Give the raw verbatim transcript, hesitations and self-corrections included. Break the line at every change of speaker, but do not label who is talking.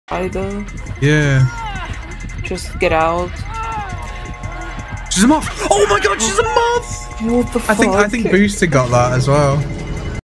Either.
Yeah.
Just get out.
She's a moth. Oh my god, she's a moth.
What the fuck?
I think I think Booster got that as well.